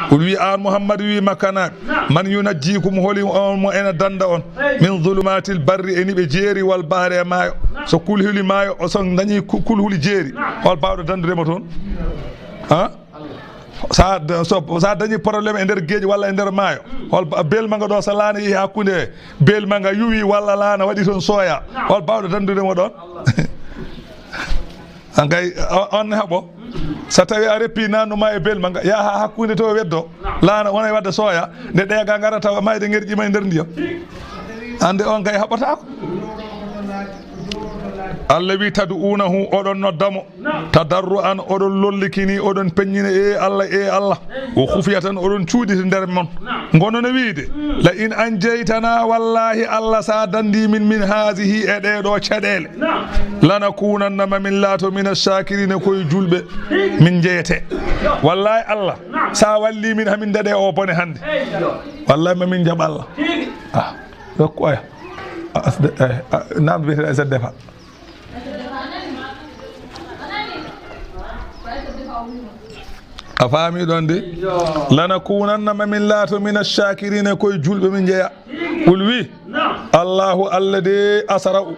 wi an Muhammad wi makkanaɓe man yunajjikum holi on mo ena danda on min zulumatil barri eni ɓe jeeri wal bahri e maayo so kulhuli maayo o son dañi kulhuli jeeri hol bawɗo dandudemo toon ha sa dañi probléme e nder gueeƴi walla e nder maayo hol belmaga ɗo so laana yeehi hakkude belmaga yuwi walla laana waɗi toon sooya hol bawɗo dandudemo ɗon gay on heeɓo so tawi a reppi nannuma e belmaga yaha hakkude to weddo laana wona e wadde sooya nde ɗega gara tawa mayde ngerƴima e nder ndiyam ande on gay haɓatako Allah wi tad'unahu oɗon noddamo tadarru an oɗon lollikini oɗon peññina e Allah o khufiyatan oɗon cuuɗiti nder mon gono no wiide la in anjaytana wallahi Allah sa dandi min hadihi e ɗeɗo caɗele lanakunanna mamin laato min ash-shakirina koye julɓe min jeyete wallahi Allah sa walli min hamin daɗe o bone hande wallahi mamin jaɓ Allah dokku aya nam wiyete Aissata defa a faami ɗon de lanakunanna mamin laato min ash-shakirina koye julɓe min jeeya qul wi Allahu Allah de asra'u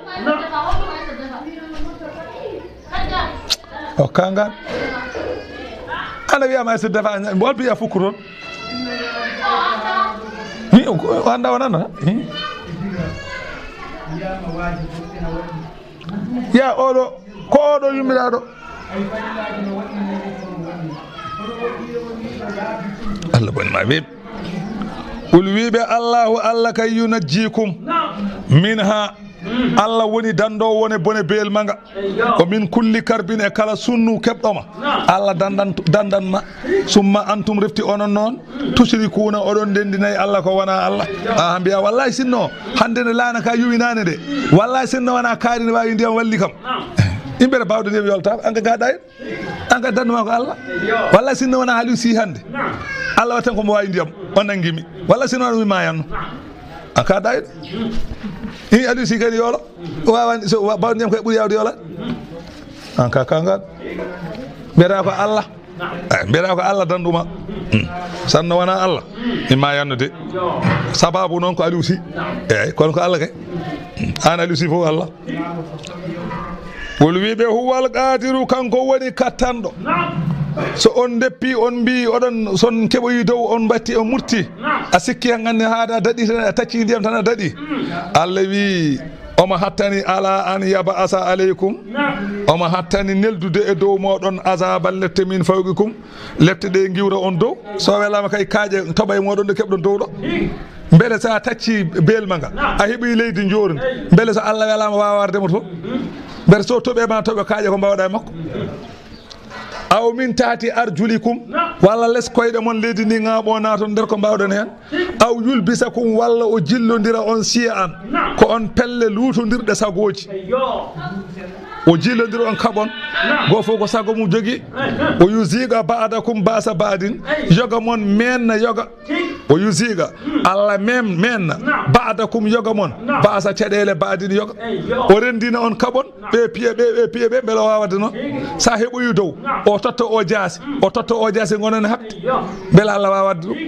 o kangal ana wiyama Aissata defa wol mbiya fukku toon anda wonana ya oɗo ko oɗo yummiraɗo Allah boni ma ɓeɓe qul wiɓe Allahu Allah kay yunajjikum minha Allah woni dandowo woni bone belmaga o min kulli karbin e kala sunnu keɓɗoma Allah dandanma summa antum refti onon noon tushrikuna oɗon ndendinayi Allah ko wona Allah a mbiya wallahi sinno hande ne laana ka yuwinane de wallahi sinno wona kaari ne wawi ndiyam walli kam yimɓe bawde ndiyam yoltama anga gaɗa en anga danduma ko Allah wallahi sinno wona haaliw si hande Allah watten komo wawi ndiyam on nangimi wallahi sinno wona wima yanno an ka ɗayɗo i Aliou Sy kadi yoola wawani so bawde ndiyam kay ɓuuri yawde yoolade an ka kangal mbiyata ko Allah mbiyata ko Allah danduma sanno wona Allah imma yannude sababu noon ko Aliou Sy eyyi kono ko Allah kay an Aliou Sy fof Allah wol wiɓe huwal qadiru kanko woni kattanɗo so on deppi on mbi oɗon son keɓoyi dow on batti on murti a sikki han gandi haada daɗi tan a tacci ndiyam tan a daɗi Allah wi omo hattani ala an yaba asa aleykum omo hattani neldude e dow moɗon azaban lefte min fawqikum lefte ɗe giwra on dow so welama kay kaaƴe toɓa e moɗon ɗo keɓɗon dow ɗo beele sa tacci belmaga a heeɓi leydi jorndi beele so Allah welama wawardemo to beele so toɓema toɓe kaaƴe ko mbawɗa e makko aw min taati arjulikum walla les koyɗe mon leydi ndi ŋaaɓo naaton nder ko mbawɗon hen aw yulbisakum walla o jillodira on siya an ko on pelle luutodirɗe sagoji o jillodira on kaɓon goo fof ko sago mum jogui o yusiga ba'dakum basa ba'din yoga mon menna yoga o yusiga Allah menna ba'dakum yoga mon basa caɗele ba'din yoga o rendina on kaɓon ɓe piye ɓe beele wawade noon sa heɓoyi dow o totta o jaasi gonani habde beele Allah wawadde ɗum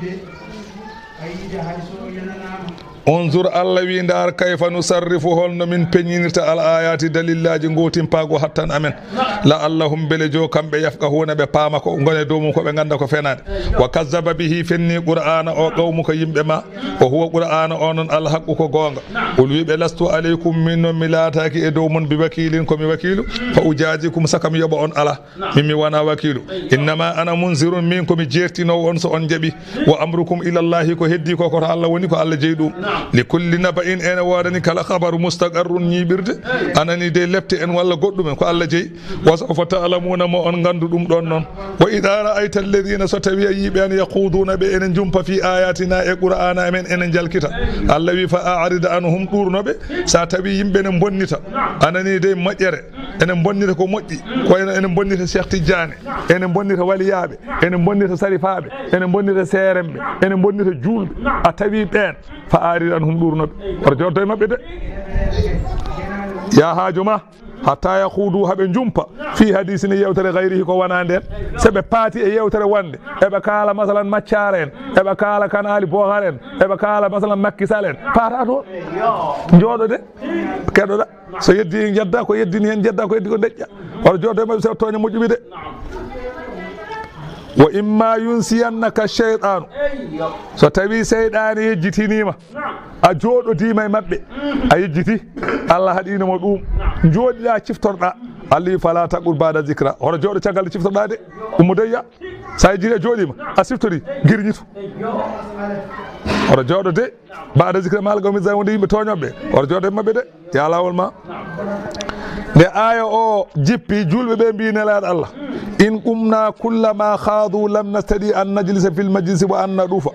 unzur Allah wi ndar kayfa nusarrifu holno min peñinirta al ayati dalillaji gotimpago hattan amen la allahum bele jo kamɓe yafqahuna ɓe paama ko gone dow mum koɓe ganda ko fenade wa kazzaba bihi fenni qur'ana o qawmu ko yimɓe ma o huwa qur'ana o noon alhaqqu ko gonga ol wiɓe lastu aleykum min noon mi laataki e dow mon bi wakilin komi wakilu fa ujajikum sakam yoɓa on ala min mi wona wakilu innama ana munzirun min komi jertinowo on so on jaaɓi wa amrukum ilallahi ko heddi ko koto Allah woni ko Allah jeeyi ɗum likulli naba'in ene wodani kala khabaru mustaqarrun ñiɓirde anani de lepte en walla goɗɗumen ko Allah jeeyi wa sawfa ta'lamuna mo on gandu ɗum ɗon noon wa idha ra'aita alladhina so tawi yiɓe an yaquduna ɓe enen jumpa fi ayatina e qur'ana amen enen jalkita Allah wi fa a'rid anhum ɗurnoɓe sa tawi yimɓe ne bonnita anani de moƴƴere enen bonnita ko moƴƴi ko enen bonnita Cheikh Tidiane enen bonnita waliyaɓe enen bonnita sarifaɓe enen bonnita seremɓe enen bonnita julɓe a tawi ɓen fa a'rid anhum ɗurnoɓe oto joddo e mabɓe de ya haaju ma hatta yahuudu haɓe jumpa fi hadisi ni yewtere gayrihi ko wona nden so ɓe paati e yewtere wonde eɓe kaala masalan maccare en eɓe kaala kanali bohar en eɓe kaala masalan makkisal en paata toon jooɗode keɗoɗa so yeddi jedda ko yeddini hen jedda ko yeddi ko deƴƴa oto jooɗo e maɓɓe sewo tooña moƴƴuɓe de wa imma yunsiyannaka cheytanu so tawi seyɗani yejjitinima a jooɗodima e maɓɓe a yejjiti Allah haɗinimo ɗum jooɗiɗa ciftorɗa Allah wi fala taqul bada zicra hoto jooɗo caggal de ciftorɗa de ummo deyya sa yejjiti a jooɗima a siftori guirñitu hoto jooɗo de bada zicra malgawmi zan wonde yimɓe toñoɓe hoto jooɗo e maɓɓe de ya lawol ma nde aya o jippi julɓe ɓe mbi nelaɗo Allah in qumna kullama khadu lam nastadi an najlisa fil majlisi wa an nadufa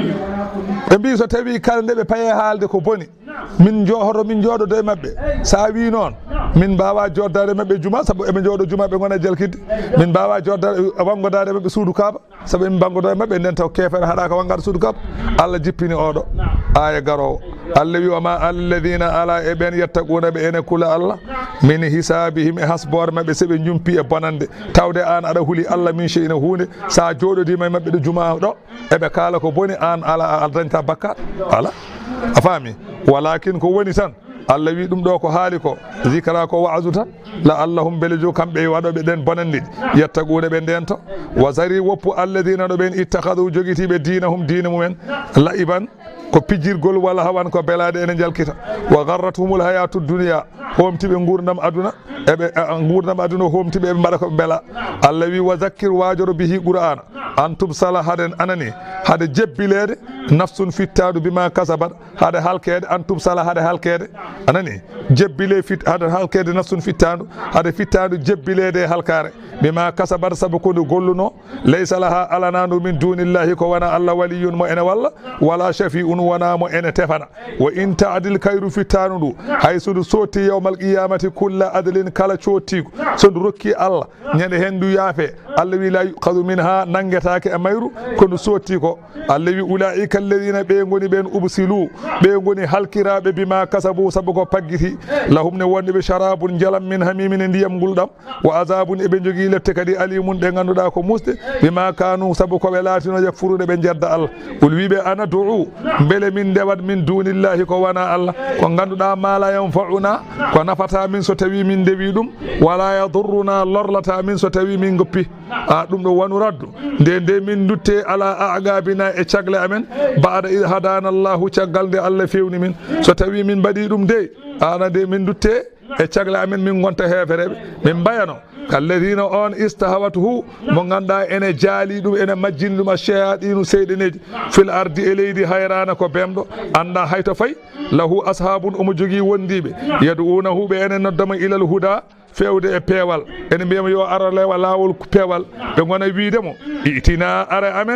ɓe mbi so tawi kala nde ɓe paye haalde ko boni min hoto min jooɗodo e maɓɓe sa wi noon min mbawa joddade maɓɓe juma saabu eɓe jooɗo juma ɓe gona jalkidde min mbawa joddade wangodade maɓɓe suudu kaaba saabu emin bangodo e maɓɓe nden taw kefere haɗaka wangade suudu kaaba Allah jippini oɗo aya garowo Allah wi wama alladina ala e ɓen yettaquna ɓe ene kula Allah min hisabihim e hasbore maɓɓe seɓe jumpi e bonande tawde an aɗa huuli Allah min cheyna hunde sa jooɗodima e maɓɓe ɗo juma ɗo eɓe kaala ko boni an ala a dañta bakkat ala a faami walakin ko woni tan Allah wi ɗum ɗo ko haali ko zicra ko waasu tan la allahum beele jo kamɓe waɗoɓe ɗen bonanɗi yettaguɗe ɓe nden to wa sari woppu alladina ɗo ɓen ittahadu joguitiɓe dinahum diina mumen laiban ko pijirgol walla hawan ko belade ene jalkita wa garrathumul hayatu dunia homtiɓe gurdam aduna eɓe gurdam aduna homtiɓe eɓe mbaɗa koɓe beela Allah wi wa zakkir wajoro bihi qur'ana an tubsala haɗen anani haɗa jebbilede nafsun fittadu bima kasabat haɗa halkede an tubsala haɗa halkede anani jebbile haɗa halkede nafsun fittadu haɗa fittadu jebbilede e halkare bima kasabat saabu ko ndu golluno laysa laha alananu min dunillahi ko wona Allah waliyun mo ene walla wala shafi'un wona mo ene tefana wa in ta'dil kayru fittanu ndu hay so ndu sotti yawmal qiyamati kulla adlin kala cottigo so ndu rokki Allah ñande hen ndu yaafe Allah wi la yuqadu minha nangetake e mayru ko ndu sotti ko Allah wi ulaika alladhina ɓe goni ɓen ubsilu ɓe goni halkiraɓe bima kasabu saabu ko paggiti lahum ne wonde ɓe sharabun jalam min hamimin e ndiyam ngulɗam wa azabun eɓe jogui lette kadi alimun ɗe ganduɗa ko musde bima kanu saabu koɓe laatino yakfurude ɓe jedda Allah ul wiɓe ana du'u beele min ndewat min dunillahi ko wona Allah ko ganduɗa ma la yanfa'una ko nafata min so tawi min ndewi ɗum wala yadurruna lorlata min so tawi min goppi a ɗum ɗo wonu raddu nde min dutte ala agabina e cagle amen baada id hadana Allahu caggal nde Allah fewni min so tawi min mbaɗi ɗum de ana nde min dutte e cagle amen min gonta hefereɓe min mbayano kalladina on istahawatuhu mo ganduɗa ene jaali ɗum ene majjini ɗum a cheyaɗinu seyɗeneji fil ardi e leydi hayrana ko bemɗo anda hayto fayi lahu ashabun omo jogui wondiɓe yadu'unahu ɓe ene noddama ilal huda fewde e peewal ene mbiyama yo ara lewa lawol peewal ɓe gona wiidemo itina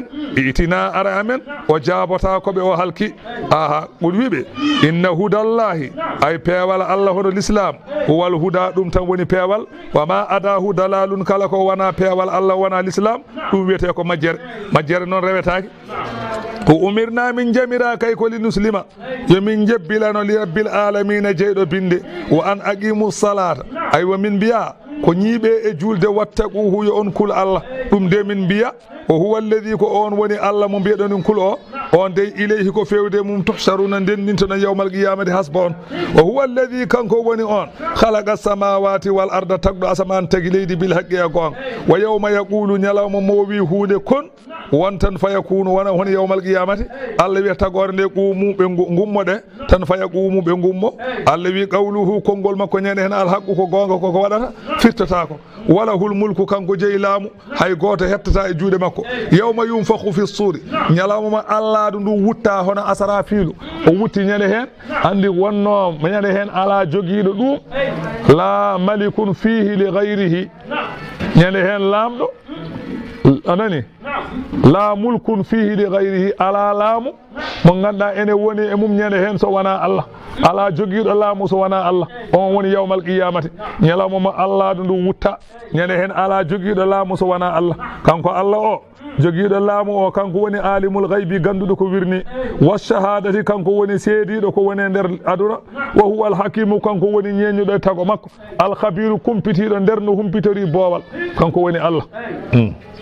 ara amen o jabota koɓe o halki aha ɓuri wiɓe inna hudallahi ay peewal Allah hono l'islam huwal huda ɗum tan woni peewal wa ma adahu dalalun kala ko wona peewal Allah wona l'islam ɗum wiyete ko majjere noon rewetake ko umirna min jamira kay ko li muslima yomin jebbilano li rabbil alamina jeyɗo binde wa an aqimu salata aywa min mbiya ko ñiiɓe e julde wattaquhu yo on kul Allah ɗum de min mbiya o huwa alladi ko on woni Allah mo mbiyeɗonin kul o on de ilayhi ko fewde mum tuhsaruna ndendintoɗon yawmal qiyamati hasba on o huwa alladi kanko woni on halaqa samawati wal arda tagɗo asaman tagi leydi bil haqqi e gonga wa yawma yaqulu ñalawma mo wi hunde kon wontan fayakunu wona hono yawmal qiyamati Allah wi tagore nde quumuɓe gummo ɗe tan faya quumuɓe gummo Allah wi qawluhu konngol makko ñande hen alhaqqu ko gonga koko waɗata firtatako wala hul mulku kanko jeeyi laamu hay goto hettata e juuɗe makko yawma yunfakhu fi suri ñalawma ma Allah ndu wutta hono asara fiilu o wutti ñande hen andi wonno ñande hen ala jogiiɗo ɗum la malikun fihi li ghayrihi ñande hen lamɗo anani la mulkun fihi li ghayrihi ala laamu mo ganduɗa ene woni e mum ñande hen so wona Allah ala jogiiɗo laamu so wona Allah on woni yawmal qiyamati ñalawma mo Allah ndu wutta ñande hen ala jogiiɗo laamu so wona Allah kanko Allah o jogiiɗo laamu o kanko woni alimul ghaybi ganduɗo ko wirni washahadati kanko woni seediɗo ko woni nder aduna wa huwa alhakimu kanko woni ñeñuɗo e tago makko alkhabiru kumpitiɗo nder no humpitori boowal kanko woni Allah